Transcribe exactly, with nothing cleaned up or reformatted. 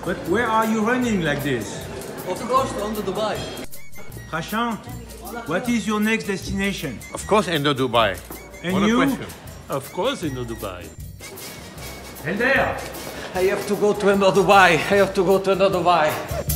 But where are you running like this? Of course, to ENDO Dubai. Prashant, what is your next destination? Of course, ENDO Dubai. And what you? a question. Of course, ENDO Dubai. And there! I have to go to ENDO Dubai. I have to go to ENDO Dubai.